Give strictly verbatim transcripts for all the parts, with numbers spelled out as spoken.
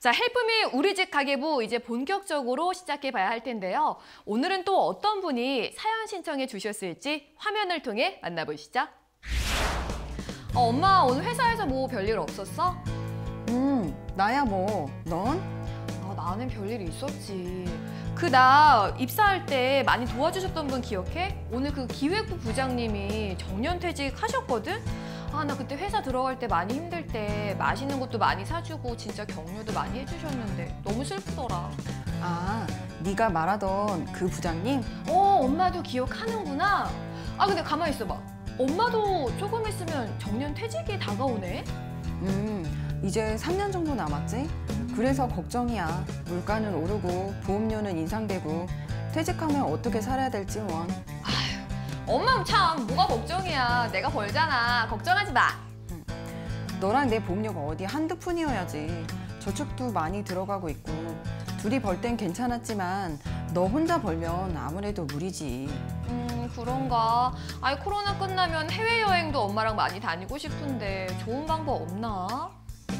자, 헬프미 우리 집 가계부 이제 본격적으로 시작해봐야 할 텐데요. 오늘은 또 어떤 분이 사연 신청해 주셨을지 화면을 통해 만나보시죠. 어, 엄마 오늘 회사에서 뭐 별일 없었어? 음, 나야 뭐. 넌? 아, 나는 별일이 있었지. 그 나 입사할 때 많이 도와주셨던 분 기억해? 오늘 그 기획부 부장님이 정년퇴직 하셨거든? 아, 나 그때 회사 들어갈 때 많이 힘들 때 맛있는 것도 많이 사주고 진짜 격려도 많이 해주셨는데 너무 슬프더라. 아, 네가 말하던 그 부장님? 어, 엄마도 기억하는구나. 아, 근데 가만히 있어봐. 엄마도 조금 있으면 정년퇴직이 다가오네? 음, 이제 삼 년 정도 남았지? 그래서 걱정이야. 물가는 오르고 보험료는 인상되고 퇴직하면 어떻게 살아야 될지 원. 엄마 참 뭐가 걱정이야. 내가 벌잖아. 걱정하지 마. 너랑 내 보험료가 어디 한두 푼이어야지. 저축도 많이 들어가고 있고 둘이 벌 땐 괜찮았지만 너 혼자 벌면 아무래도 무리지. 음, 그런가. 아이, 코로나 끝나면 해외여행도 엄마랑 많이 다니고 싶은데 좋은 방법 없나?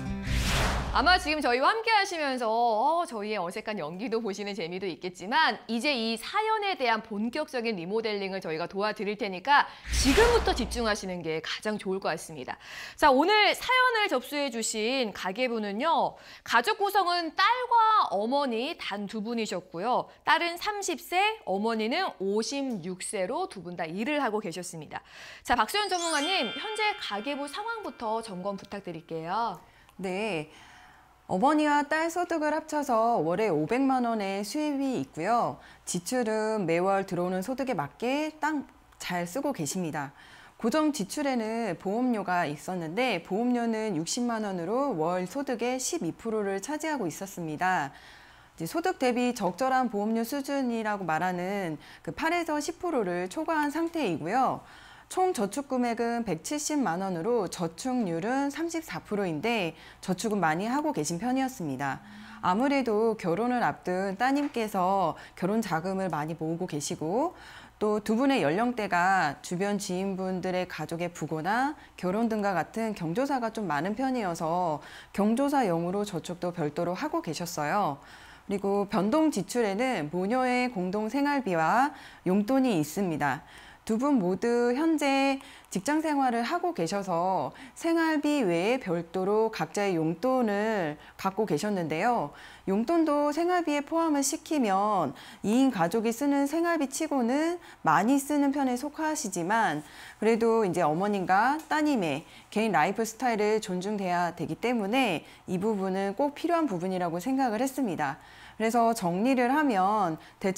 아마 지금 저희와 함께 하시면서 어, 저희의 어색한 연기도 보시는 재미도 있겠지만 이제 이 사연에 대한 본격적인 리모델링을 저희가 도와드릴 테니까 지금부터 집중하시는 게 가장 좋을 것 같습니다. 자, 오늘 사연을 접수해 주신 가계부는요. 가족 구성은 딸과 어머니 단 두 분이셨고요. 딸은 삼십 세, 어머니는 오십육 세로 두 분 다 일을 하고 계셨습니다. 자, 박소연 전문가님, 현재 가계부 상황부터 점검 부탁드릴게요. 네. 어머니와 딸 소득을 합쳐서 월에 오백만 원의 수입이 있고요. 지출은 매월 들어오는 소득에 맞게 딱 잘 쓰고 계십니다. 고정 지출에는 보험료가 있었는데 보험료는 육십만 원으로 월 소득의 십이 퍼센트를 차지하고 있었습니다. 이제 소득 대비 적절한 보험료 수준이라고 말하는 그 팔에서 십 퍼센트를 초과한 상태이고요. 총 저축 금액은 백칠십만 원으로 저축률은 삼십사 퍼센트인데 저축은 많이 하고 계신 편이었습니다. 아무래도 결혼을 앞둔 따님께서 결혼 자금을 많이 모으고 계시고 또 두 분의 연령대가 주변 지인분들의 가족의 부고나 결혼 등과 같은 경조사가 좀 많은 편이어서 경조사용으로 저축도 별도로 하고 계셨어요. 그리고 변동 지출에는 모녀의 공동 생활비와 용돈이 있습니다. 두 분 모두 현재 직장 생활을 하고 계셔서 생활비 외에 별도로 각자의 용돈을 갖고 계셨는데요. 용돈도 생활비에 포함을 시키면 이 인 가족이 쓰는 생활비 치고는 많이 쓰는 편에 속하시지만 그래도 이제 어머님과 따님의 개인 라이프 스타일을 존중돼야 되기 때문에 이 부분은 꼭 필요한 부분이라고 생각을 했습니다. 그래서 정리를 하면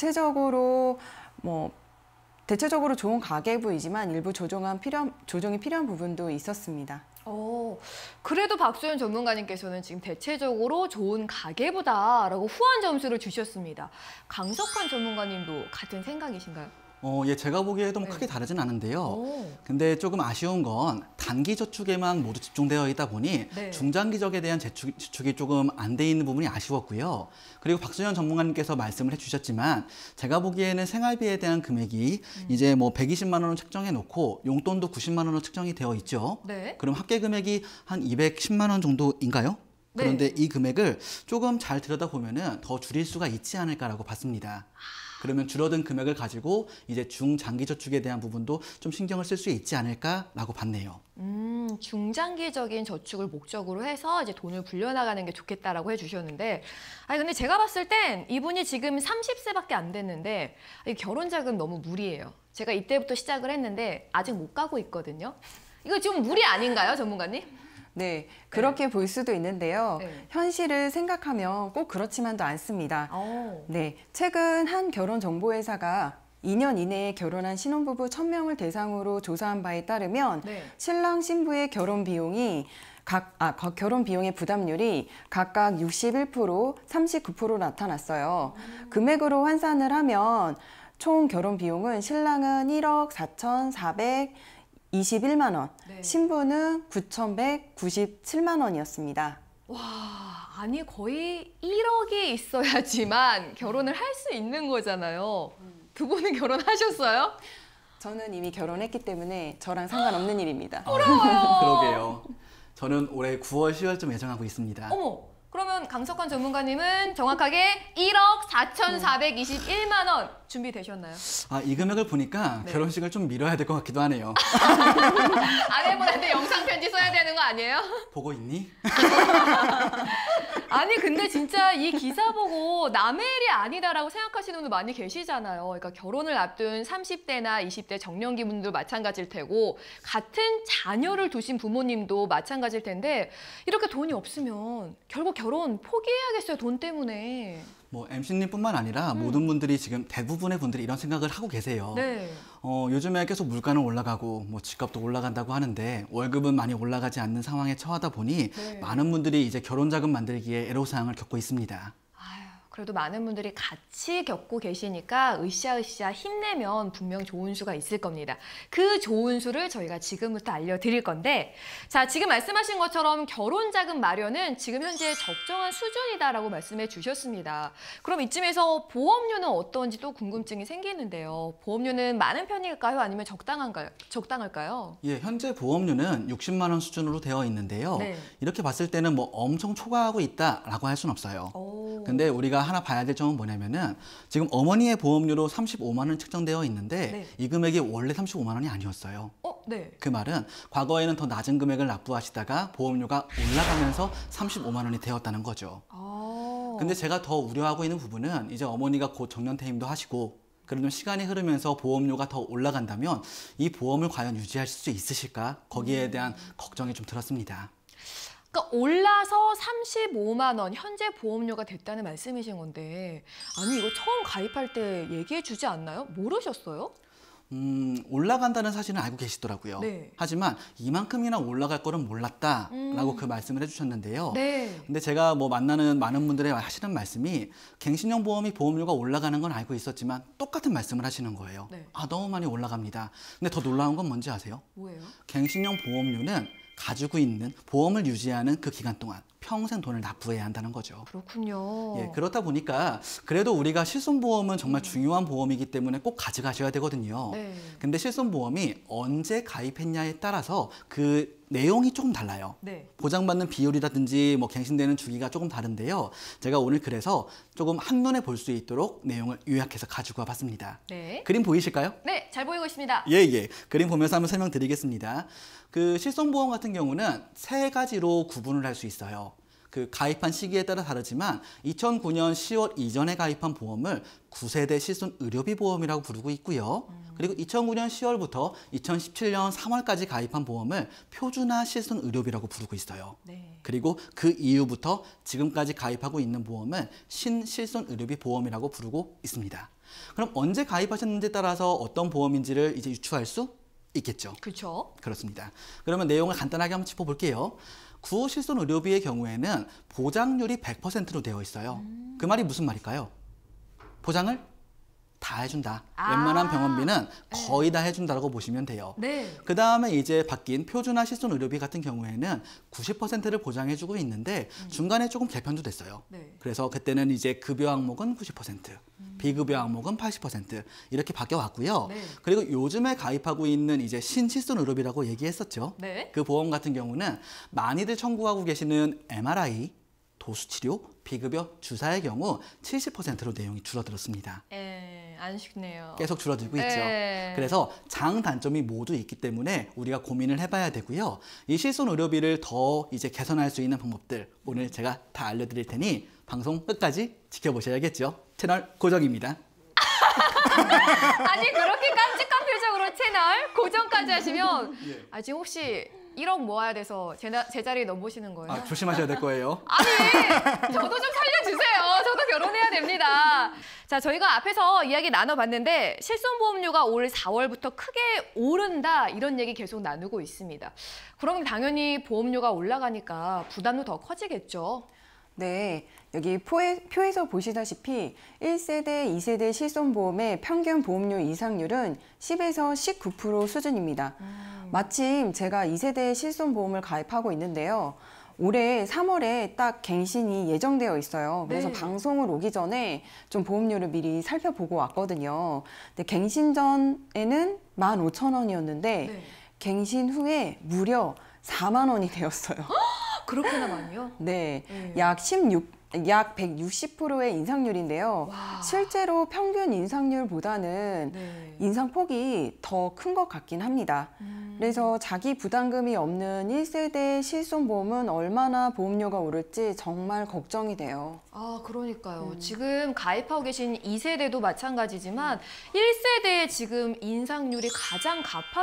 대체적으로 뭐 대체적으로 좋은 가계부이지만 일부 조정한 필요한, 조정이 필요한 부분도 있었습니다. 어, 그래도 박소연 전문가님께서는 지금 대체적으로 좋은 가계부다라고 후한 점수를 주셨습니다. 강석환 전문가님도 같은 생각이신가요? 어, 예, 제가 보기에도 뭐 네. 크게 다르진 않은데요. 오. 근데 조금 아쉬운 건 단기 저축에만 모두 집중되어 있다 보니 네. 중장기적에 대한 재축, 지축이 조금 안 돼 있는 부분이 아쉬웠고요. 그리고 박소연 전문가님께서 말씀을 해주셨지만 제가 보기에는 생활비에 대한 금액이 음. 이제 뭐 백이십만 원을 책정해 놓고 용돈도 구십만 원으로 책정이 되어 있죠. 네. 그럼 합계 금액이 한 이백십만 원 정도인가요? 네. 그런데 이 금액을 조금 잘 들여다보면은 더 줄일 수가 있지 않을까라고 봤습니다. 그러면 줄어든 금액을 가지고 이제 중장기 저축에 대한 부분도 좀 신경을 쓸 수 있지 않을까라고 봤네요. 음, 중장기적인 저축을 목적으로 해서 이제 돈을 불려나가는 게 좋겠다라고 해주셨는데, 아니 근데 제가 봤을 땐 이분이 지금 삼십 세밖에 안 됐는데 이 결혼 자금 너무 무리예요. 제가 이때부터 시작을 했는데 아직 못 가고 있거든요. 이거 좀 무리 아닌가요, 전문가님? 네, 그렇게 네. 볼 수도 있는데요. 네. 현실을 생각하면 꼭 그렇지만도 않습니다. 오. 네, 최근 한 결혼정보회사가 이 년 이내에 결혼한 신혼부부 천 명을 대상으로 조사한 바에 따르면 네. 신랑 신부의 결혼 비용이 각, 아, 결혼 비용의 부담률이 각각 육십일 퍼센트, 삼십구 퍼센트 나타났어요. 음. 금액으로 환산을 하면 총 결혼 비용은 신랑은 일억 사천사백이십일만 원, 네. 신부는 구천백구십칠만 원이었습니다. 와, 아니 거의 일억이 있어야지만 결혼을 할 수 있는 거잖아요. 두 분은 결혼하셨어요? 저는 이미 결혼했기 때문에 저랑 상관없는 일입니다. 부러워요. 그러게요. 저는 올해 구월, 시월쯤 예정하고 있습니다. 어머, 그러면 강석환 전문가님은 정확하게 일억 사천사백이십일만 원 준비되셨나요? 아, 이 금액을 보니까 네. 결혼식을 좀 미뤄야 될 것 같기도 하네요. 아내분한테 영상 편지 써야 되는 거 아니에요? 보고 있니? 아니 근데 진짜 이 기사 보고 남의 일이 아니다라고 생각하시는 분들 많이 계시잖아요. 그러니까 결혼을 앞둔 삼십 대나 이십 대 정년기 분들도 마찬가지일 테고 같은 자녀를 두신 부모님도 마찬가지일 텐데 이렇게 돈이 없으면 결국 결혼 포기해야겠어요. 돈 때문에. 뭐 엠씨님뿐만 아니라 모든 분들이 지금 대부분의 분들이 이런 생각을 하고 계세요. 네. 어, 요즘에 계속 물가는 올라가고 뭐 집값도 올라간다고 하는데 월급은 많이 올라가지 않는 상황에 처하다 보니 네. 많은 분들이 이제 결혼 자금 만들기에 애로사항을 겪고 있습니다. 아유, 그래도 많은 분들이 같이 겪고 계시니까 으쌰으쌰 힘내면 분명 좋은 수가 있을 겁니다. 그 좋은 수를 저희가 지금부터 알려드릴 건데 자, 지금 말씀하신 것처럼 결혼 자금 마련은 지금 현재 적정한 수준이다라고 말씀해 주셨습니다. 그럼 이쯤에서 보험료는 어떤지 또 궁금증이 생기는데요. 보험료는 많은 편일까요? 아니면 적당한가요? 적당할까요? 예, 현재 보험료는 육십만 원 수준으로 되어 있는데요. 네. 이렇게 봤을 때는 뭐 엄청 초과하고 있다라고 할 수는 없어요. 오. 근데 우리가 하나 봐야 될 점은 뭐냐면은 지금 어머니의 보험료로 삼십오만 원 책정되어 있는데 네. 이 금액이 원래 삼십오만 원이 아니었어요. 어, 네. 그 말은 과거에는 더 낮은 금액을 납부하시다가 보험료가 올라가면서 삼십오만 원이 되었다는 거죠. 아. 근데 제가 더 우려하고 있는 부분은 이제 어머니가 곧 정년퇴임도 하시고 그러면 시간이 흐르면서 보험료가 더 올라간다면 이 보험을 과연 유지하실 수 있으실까? 거기에 대한 걱정이 좀 들었습니다. 그러니까 올라서 삼십오만 원 현재 보험료가 됐다는 말씀이신 건데 아니 이거 처음 가입할 때 얘기해 주지 않나요? 모르셨어요? 음, 올라간다는 사실은 알고 계시더라고요. 네. 하지만 이만큼이나 올라갈 거는 몰랐다라고 음. 그 말씀을 해주셨는데요. 네. 근데 제가 뭐 만나는 많은 분들이 하시는 말씀이 갱신형 보험이 보험료가 올라가는 건 알고 있었지만 똑같은 말씀을 하시는 거예요. 네. 아, 너무 많이 올라갑니다. 근데 더 놀라운 건 뭔지 아세요? 뭐예요? 갱신형 보험료는 가지고 있는 보험을 유지하는 그 기간 동안 평생 돈을 납부해야 한다는 거죠. 그렇군요. 예, 그렇다 보니까 그래도 우리가 실손보험은 정말 중요한 보험이기 때문에 꼭 가져가셔야 되거든요. 네. 근데 실손보험이 언제 가입했냐에 따라서 그 내용이 조금 달라요. 네. 보장받는 비율이라든지 뭐 갱신되는 주기가 조금 다른데요. 제가 오늘 그래서 조금 한눈에 볼 수 있도록 내용을 요약해서 가지고 와봤습니다. 네. 그림 보이실까요? 네, 잘 보이고 있습니다. 예, 예. 그림 보면서 한번 설명드리겠습니다. 그 실손보험 같은 경우는 세 가지로 구분을 할 수 있어요. 그 가입한 시기에 따라 다르지만 이천구 년 시월 이전에 가입한 보험을 구세대 실손 의료비 보험이라고 부르고 있고요. 그리고 이천구 년 시월부터 이천십칠 년 삼월까지 가입한 보험을 표준화 실손 의료비라고 부르고 있어요. 네. 그리고 그 이후부터 지금까지 가입하고 있는 보험을 신실손 의료비 보험이라고 부르고 있습니다. 그럼 언제 가입하셨는지에 따라서 어떤 보험인지를 이제 유추할 수 있겠죠. 그렇죠. 그렇습니다. 그러면 내용을 간단하게 한번 짚어볼게요. 구호 실손 의료비의 경우에는 보장률이 백 퍼센트로 되어 있어요. 음. 그 말이 무슨 말일까요? 보장을 다 해준다. 아. 웬만한 병원비는 거의 다 해준다고 보시면 돼요. 네. 그 다음에 이제 바뀐 표준화 실손 의료비 같은 경우에는 구십 퍼센트를 보장해주고 있는데 중간에 조금 개편도 됐어요. 네. 그래서 그때는 이제 급여 항목은 구십 퍼센트, 비급여 항목은 팔십 퍼센트 이렇게 바뀌어 왔고요. 네. 그리고 요즘에 가입하고 있는 이제 신실손 의료비라고 얘기했었죠. 네. 그 보험 같은 경우는 많이들 청구하고 계시는 엠알아이, 도수치료, 비급여, 주사의 경우 칠십 퍼센트로 내용이 줄어들었습니다. 에, 안 쉽네요. 계속 줄어들고 있죠. 네. 그래서 장단점이 모두 있기 때문에 우리가 고민을 해봐야 되고요. 이 실손 의료비를 더 이제 개선할 수 있는 방법들 오늘 제가 다 알려드릴 테니 방송 끝까지 지켜보셔야겠죠. 채널 고정입니다. 아니 그렇게 깜찍한 표정으로 채널 고정까지 하시면 예. 아 지금 혹시 일억 모아야 돼서 제, 나, 제 자리에 넘보시는 거예요? 아, 조심하셔야 될 거예요. 아니 저도 좀 살려주세요. 저도 결혼해야 됩니다. 자 저희가 앞에서 이야기 나눠봤는데 실손보험료가 올 사월부터 크게 오른다 이런 얘기 계속 나누고 있습니다. 그럼 당연히 보험료가 올라가니까 부담도 더 커지겠죠. 네, 여기 포에, 표에서 보시다시피 일 세대, 이 세대 실손보험의 평균 보험료 이상률은 십에서 십구 퍼센트 수준입니다. 음. 마침 제가 이 세대 실손보험을 가입하고 있는데요. 올해 삼월에 딱 갱신이 예정되어 있어요. 그래서 네. 방송을 오기 전에 좀 보험료를 미리 살펴보고 왔거든요. 근데 갱신 전에는 만 오천 원이었는데 네. 갱신 후에 무려 사만 원이 되었어요. 그렇게나 많이요? 네, 네. 약 십육, 약 백육십 퍼센트의 인상률인데요. 와. 실제로 평균 인상률보다는 네. 인상폭이 더 큰 것 같긴 합니다. 음. 그래서 자기 부담금이 없는 일 세대 실손보험은 얼마나 보험료가 오를지 정말 걱정이 돼요. 아, 그러니까요. 음. 지금 가입하고 계신 이 세대도 마찬가지지만 일 세대의 지금 인상률이 가장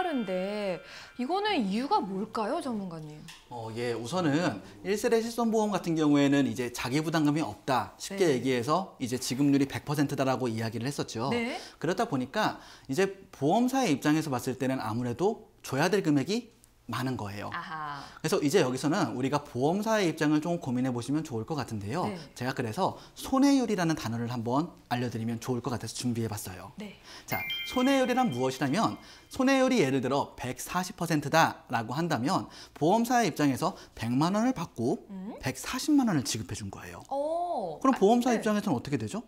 가파른데 이거는 이유가 뭘까요, 전문가님? 어, 예, 우선은 일 세대 실손보험 같은 경우에는 이제 자기 부담금이 없다. 쉽게 네. 얘기해서 이제 지급률이 백 퍼센트다라고 이야기를 했었죠. 네. 그러다 보니까 이제 보험사의 입장에서 봤을 때는 아무래도 줘야 될 금액이 많은 거예요. 아하. 그래서 이제 여기서는 우리가 보험사의 입장을 좀 고민해 보시면 좋을 것 같은데요. 네. 제가 그래서 손해율이라는 단어를 한번 알려드리면 좋을 것 같아서 준비해 봤어요. 네. 자, 손해율이란 무엇이라면 손해율이 예를 들어 백사십 퍼센트다라고 한다면 보험사의 입장에서 백만 원을 받고 음? 백사십만 원을 지급해 준 거예요. 어. 그럼 보험사 네. 입장에서는 어떻게 되죠?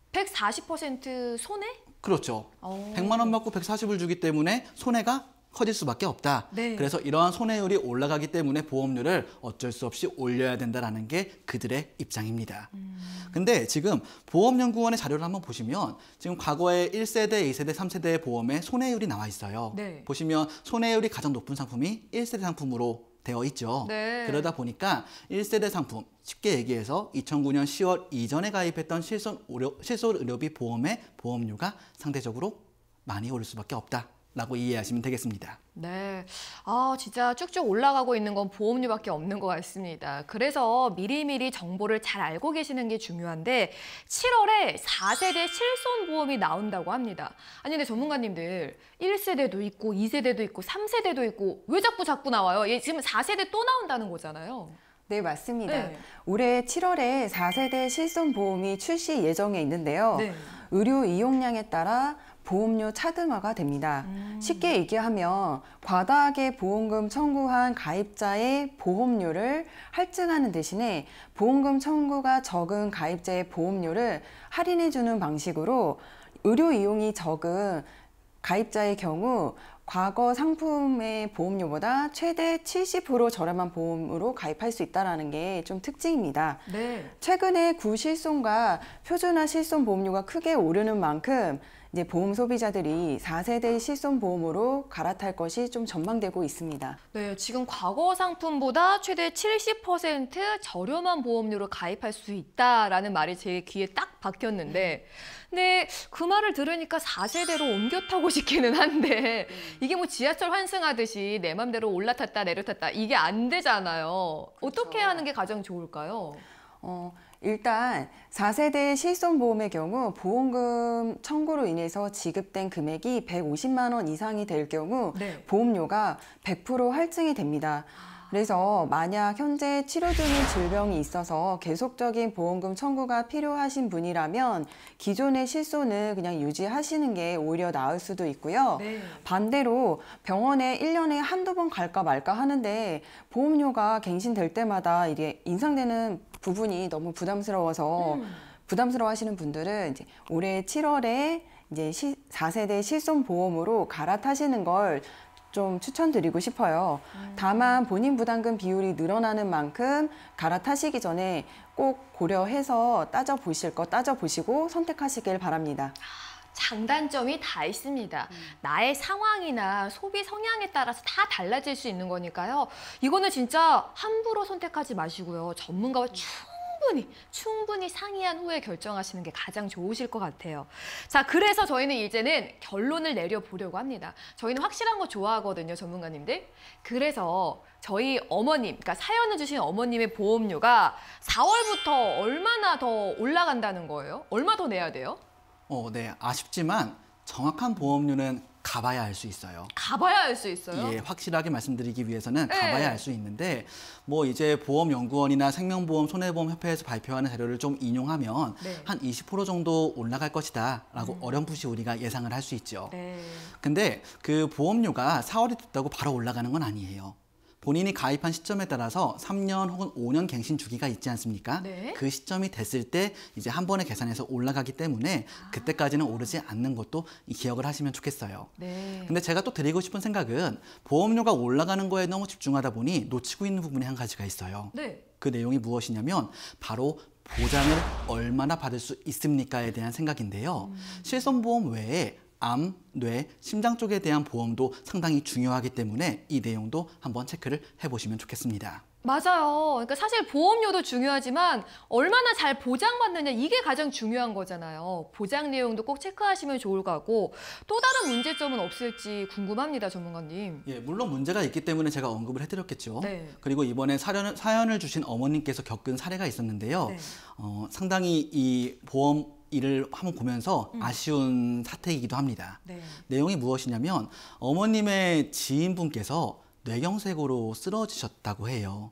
백사십 퍼센트 손해? 그렇죠. 어. 백만 원 받고 백사십을 주기 때문에 손해가 커질 수밖에 없다. 네. 그래서 이러한 손해율이 올라가기 때문에 보험료를 어쩔 수 없이 올려야 된다라는 게 그들의 입장입니다. 음. 근데 지금 보험연구원의 자료를 한번 보시면 지금 과거에 일 세대, 이 세대, 삼 세대의 보험의 손해율이 나와 있어요. 네. 보시면 손해율이 가장 높은 상품이 일 세대 상품으로 되어 있죠. 네. 그러다 보니까 일 세대 상품, 쉽게 얘기해서 이천구 년 시월 이전에 가입했던 실손 의료, 실손 의료비 보험의 보험료가 상대적으로 많이 오를 수밖에 없다. 라고 이해하시면 되겠습니다. 네. 아, 진짜 쭉쭉 올라가고 있는 건 보험료밖에 없는 것 같습니다. 그래서 미리미리 정보를 잘 알고 계시는 게 중요한데 칠월에 사 세대 실손보험이 나온다고 합니다. 아니, 근데 전문가님들 일 세대도 있고 이 세대도 있고 삼 세대도 있고 왜 자꾸 자꾸 나와요? 얘 지금 사 세대 또 나온다는 거잖아요. 네, 맞습니다. 네. 올해 칠월에 사 세대 실손보험이 출시 예정에 있는데요. 네. 의료 이용량에 따라 보험료 차등화가 됩니다. 음. 쉽게 얘기하면 과다하게 보험금 청구한 가입자의 보험료를 할증하는 대신에 보험금 청구가 적은 가입자의 보험료를 할인해주는 방식으로 의료 이용이 적은 가입자의 경우 과거 상품의 보험료보다 최대 칠십 퍼센트 저렴한 보험으로 가입할 수 있다는 게 좀 특징입니다. 네. 최근에 구실손과 표준화 실손 보험료가 크게 오르는 만큼 이제 보험 소비자들이 사 세대 실손 보험으로 갈아탈 것이 좀 전망되고 있습니다. 네, 지금 과거 상품보다 최대 칠십 퍼센트 저렴한 보험료로 가입할 수 있다라는 말이 제 귀에 딱 박혔는데 근데 그 말을 들으니까 사 세대로 옮겨 타고 싶기는 한데 이게 뭐 지하철 환승하듯이 내 맘대로 올라탔다 내려탔다 이게 안 되잖아요. 어떻게 하는 게 가장 좋을까요? 어, 일단 사 세대 실손보험의 경우 보험금 청구로 인해서 지급된 금액이 백오십만 원 이상이 될 경우 네. 보험료가 백 퍼센트 할증이 됩니다. 그래서 만약 현재 치료 중인 질병이 있어서 계속적인 보험금 청구가 필요하신 분이라면 기존의 실손을 그냥 유지하시는 게 오히려 나을 수도 있고요. 네. 반대로 병원에 일 년에 한두 번 갈까 말까 하는데 보험료가 갱신될 때마다 이게 인상되는 부분이 너무 부담스러워서 음. 부담스러워 하시는 분들은 이제 올해 칠월에 이제 사 세대 실손 보험으로 갈아타시는 걸 좀 추천드리고 싶어요. 다만 본인 부담금 비율이 늘어나는 만큼 갈아타시기 전에 꼭 고려해서 따져보실 거 따져보시고 선택하시길 바랍니다. 장단점이 다 있습니다. 음. 나의 상황이나 소비 성향에 따라서 다 달라질 수 있는 거니까요. 이거는 진짜 함부로 선택하지 마시고요. 전문가와 충분히 충분히 상의한 후에 결정하시는 게 가장 좋으실 것 같아요. 자, 그래서 저희는 이제는 결론을 내려보려고 합니다. 저희는 확실한 거 좋아하거든요, 전문가님들. 그래서 저희 어머님, 그러니까 사연을 주신 어머님의 보험료가 사월부터 얼마나 더 올라간다는 거예요? 얼마 더 내야 돼요? 어, 네, 아쉽지만 정확한 보험료는 가봐야 알 수 있어요. 가봐야 알 수 있어요? 예, 확실하게 말씀드리기 위해서는 네. 가봐야 알 수 있는데 뭐 이제 보험연구원이나 생명보험, 손해보험협회에서 발표하는 자료를 좀 인용하면 네. 한 이십 퍼센트 정도 올라갈 것이다 라고 음. 어렴풋이 우리가 예상을 할 수 있죠. 네. 근데 그 보험료가 사월이 됐다고 바로 올라가는 건 아니에요. 본인이 가입한 시점에 따라서 삼 년 혹은 오 년 갱신 주기가 있지 않습니까? 네. 그 시점이 됐을 때 이제 한 번에 계산해서 올라가기 때문에 그때까지는 오르지 않는 것도 기억을 하시면 좋겠어요. 네. 근데 제가 또 드리고 싶은 생각은 보험료가 올라가는 거에 너무 집중하다 보니 놓치고 있는 부분이 한 가지가 있어요. 네. 그 내용이 무엇이냐면 바로 보장을 얼마나 받을 수 있습니까에 대한 생각인데요. 음. 실손보험 외에 암, 뇌, 심장 쪽에 대한 보험도 상당히 중요하기 때문에 이 내용도 한번 체크를 해보시면 좋겠습니다. 맞아요. 그러니까 사실 보험료도 중요하지만 얼마나 잘 보장받느냐 이게 가장 중요한 거잖아요. 보장 내용도 꼭 체크하시면 좋을 것 같고 또 다른 문제점은 없을지 궁금합니다, 전문가님. 예, 물론 문제가 있기 때문에 제가 언급을 해드렸겠죠. 네. 그리고 이번에 사연을, 사연을 주신 어머님께서 겪은 사례가 있었는데요. 네. 어, 상당히 이 보험 일을 한번 보면서 음. 아쉬운 사태이기도 합니다. 네. 내용이 무엇이냐면 어머님의 지인분께서 뇌경색으로 쓰러지셨다고 해요.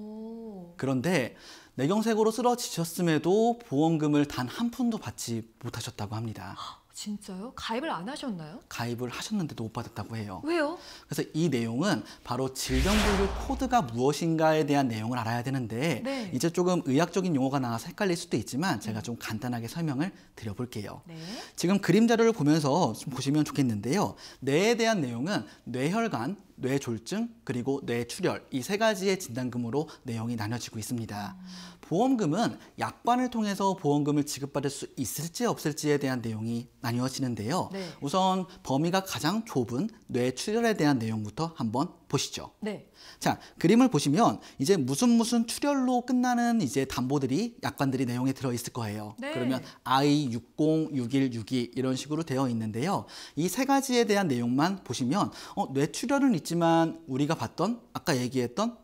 오. 그런데 뇌경색으로 쓰러지셨음에도 보험금을 단 한 푼도 받지 못하셨다고 합니다. 진짜요? 가입을 안 하셨나요? 가입을 하셨는데도 못 받았다고 해요. 왜요? 그래서 이 내용은 바로 질병분류 코드가 무엇인가에 대한 내용을 알아야 되는데 네. 이제 조금 의학적인 용어가 나와서 헷갈릴 수도 있지만 제가 좀 간단하게 설명을 드려볼게요. 네. 지금 그림 자료를 보면서 좀 보시면 좋겠는데요. 뇌에 대한 내용은 뇌혈관, 뇌졸중, 그리고 뇌출혈 이 세 가지의 진단금으로 내용이 나눠지고 있습니다. 음. 보험금은 약관을 통해서 보험금을 지급받을 수 있을지 없을지에 대한 내용이 나뉘어지는데요. 네. 우선 범위가 가장 좁은 뇌출혈에 대한 내용부터 한번 보시죠. 네. 자, 그림을 보시면 이제 무슨 무슨 출혈로 끝나는 이제 담보들이 약관들이 내용에 들어 있을 거예요. 네. 그러면 아이 육십, 육일, 육이 이런 식으로 되어 있는데요. 이 세 가지에 대한 내용만 보시면 어, 뇌출혈은 있지만 우리가 봤던 아까 얘기했던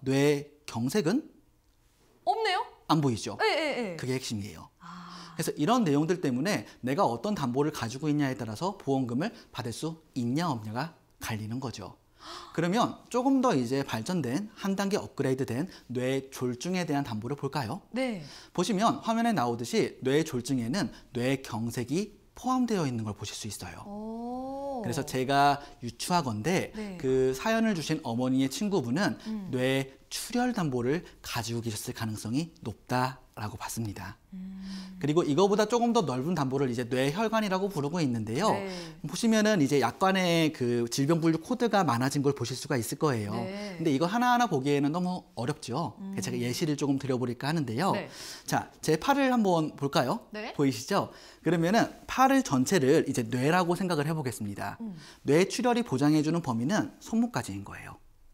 뇌경색은 없네요? 안 보이죠? 네, 네, 네. 그게 핵심이에요. 아. 그래서 이런 내용들 때문에 내가 어떤 담보를 가지고 있냐에 따라서 보험금을 받을 수 있냐 없냐가 갈리는 거죠. 그러면 조금 더 이제 발전된 한 단계 업그레이드된 뇌졸중에 대한 담보를 볼까요? 네. 보시면 화면에 나오듯이 뇌졸중에는 뇌경색이 포함되어 있는 걸 보실 수 있어요. 오. 그래서 제가 유추하건대 네. 그 사연을 주신 어머니의 친구분은 음. 뇌출혈 담보를 가지고 계셨을 가능성이 높다라고 봤습니다. 음. 그리고 이거보다 조금 더 넓은 담보를 이제 뇌혈관이라고 부르고 있는데요. 네. 보시면은 이제 약관의 그 질병 분류 코드가 많아진 걸 보실 수가 있을 거예요. 네. 근데 이거 하나하나 보기에는 너무 어렵죠. 음. 제가 예시를 조금 드려볼까 하는데요. 네. 자, 제 팔을 한번 볼까요? 네. 보이시죠? 그러면은 팔을 전체를 이제 뇌라고 생각을 해보겠습니다. 음. 뇌출혈이 보장해주는 범위는 손목까지인 거예요.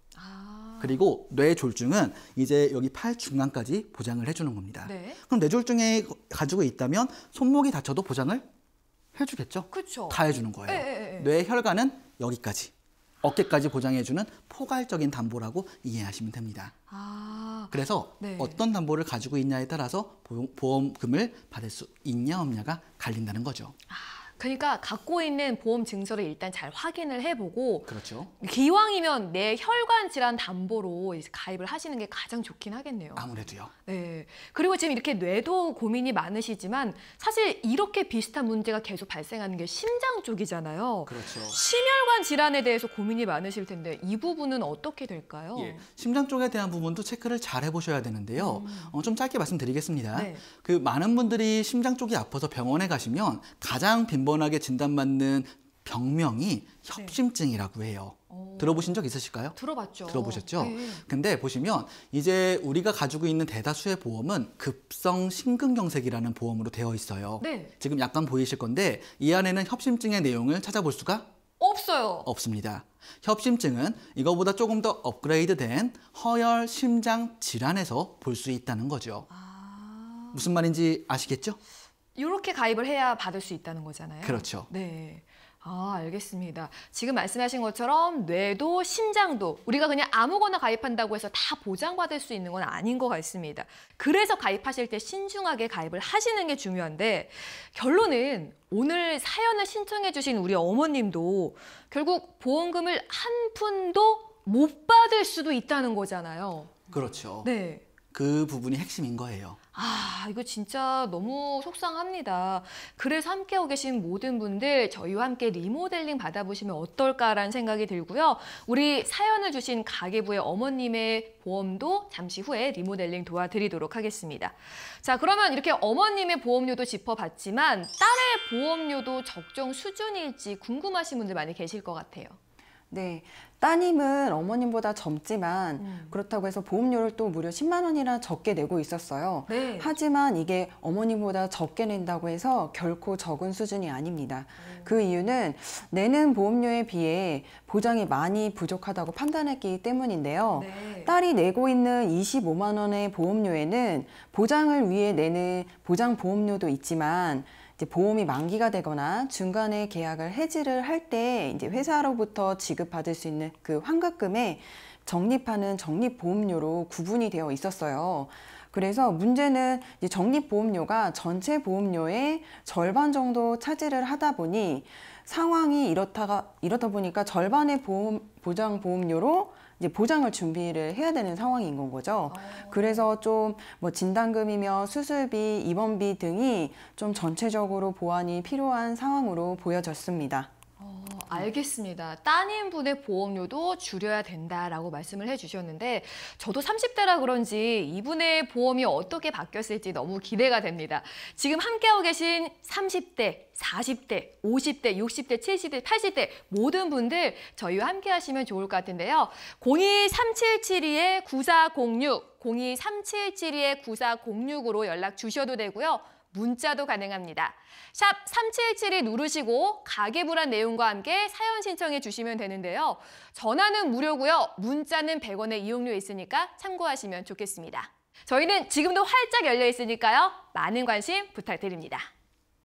아. 그리고 뇌졸중은 이제 여기 팔 중간까지 보장을 해주는 겁니다. 네. 그럼 뇌졸중에 가지고 있다면 손목이 다쳐도 보장을 해주겠죠? 그렇죠. 다 해주는 거예요. 예, 예, 예. 뇌혈관은 여기까지, 어깨까지 보장해주는 포괄적인 담보라고 이해하시면 됩니다. 아. 그래서 네. 어떤 담보를 가지고 있냐에 따라서 보험- 보험금을 받을 수 있냐 없냐가 갈린다는 거죠. 그러니까 갖고 있는 보험 증서를 일단 잘 확인을 해보고 그렇죠. 기왕이면 내 혈관 질환 담보로 이제 가입을 하시는 게 가장 좋긴 하겠네요. 아무래도요. 네. 그리고 지금 이렇게 뇌도 고민이 많으시지만 사실 이렇게 비슷한 문제가 계속 발생하는 게 심장 쪽이잖아요. 그렇죠. 심혈관 질환에 대해서 고민이 많으실 텐데 이 부분은 어떻게 될까요? 예, 심장 쪽에 대한 부분도 체크를 잘 해보셔야 되는데요. 음. 어, 좀 짧게 말씀드리겠습니다. 네. 그 많은 분들이 심장 쪽이 아파서 병원에 가시면 가장 빈번하게 진단받는 병명이 협심증이라고 해요. 오. 들어보신 적 있으실까요? 들어봤죠. 들어보셨죠? 네. 근데 보시면 이제 우리가 가지고 있는 대다수의 보험은 급성 심근경색이라는 보험으로 되어 있어요. 네. 지금 약간 보이실 건데 이 안에는 협심증의 내용을 찾아볼 수가 없어요. 없습니다. 협심증은 이거보다 조금 더 업그레이드된 허혈 심장 질환에서 볼 수 있다는 거죠. 아. 무슨 말인지 아시겠죠? 이렇게 가입을 해야 받을 수 있다는 거잖아요. 그렇죠. 네. 아, 알겠습니다. 지금 말씀하신 것처럼 뇌도 심장도 우리가 그냥 아무거나 가입한다고 해서 다 보장받을 수 있는 건 아닌 것 같습니다. 그래서 가입하실 때 신중하게 가입을 하시는 게 중요한데 결론은 오늘 사연을 신청해 주신 우리 어머님도 결국 보험금을 한 푼도 못 받을 수도 있다는 거잖아요. 그렇죠. 네. 그 부분이 핵심인 거예요. 아, 이거 진짜 너무 속상합니다. 그래서 함께하고 계신 모든 분들 저희와 함께 리모델링 받아보시면 어떨까라는 생각이 들고요. 우리 사연을 주신 가계부의 어머님의 보험도 잠시 후에 리모델링 도와드리도록 하겠습니다. 자, 그러면 이렇게 어머님의 보험료도 짚어봤지만 딸의 보험료도 적정 수준일지 궁금하신 분들 많이 계실 것 같아요. 네, 따님은 어머님보다 젊지만 음. 그렇다고 해서 보험료를 또 무려 십만 원이나 적게 내고 있었어요. 네. 하지만 이게 어머님보다 적게 낸다고 해서 결코 적은 수준이 아닙니다. 음. 그 이유는 내는 보험료에 비해 보장이 많이 부족하다고 판단했기 때문인데요. 네. 딸이 내고 있는 이십오만 원의 보험료에는 보장을 위해 내는 보장 보험료도 있지만 이제 보험이 만기가 되거나 중간에 계약을 해지를 할 때 이제 회사로부터 지급받을 수 있는 그 환급금에 적립하는 적립보험료로 구분이 되어 있었어요. 그래서 문제는 이제 적립보험료가 전체 보험료의 절반 정도 차지를 하다 보니 상황이 이렇다가 이렇다 보니까 절반의 보험 보장 보험료로 이제 보장을 준비를 해야 되는 상황인 건 거죠. 그래서 좀 뭐 진단금이며 수술비, 입원비 등이 좀 전체적으로 보완이 필요한 상황으로 보여졌습니다. 어, 알겠습니다. 따님분의 보험료도 줄여야 된다라고 말씀을 해주셨는데 저도 삼십 대라 그런지 이분의 보험이 어떻게 바뀌었을지 너무 기대가 됩니다. 지금 함께하고 계신 삼십 대, 사십 대, 오십 대, 육십 대, 칠십 대, 팔십 대 모든 분들 저희와 함께 하시면 좋을 것 같은데요. 공이 삼칠칠이 구사공육, 공이 삼칠칠이 구사공육으로 연락 주셔도 되고요. 문자도 가능합니다. 샵 삼칠칠이 누르시고 가계부란 내용과 함께 사연 신청해 주시면 되는데요. 전화는 무료고요. 문자는 백 원의 이용료 있으니까 참고하시면 좋겠습니다. 저희는 지금도 활짝 열려 있으니까요. 많은 관심 부탁드립니다.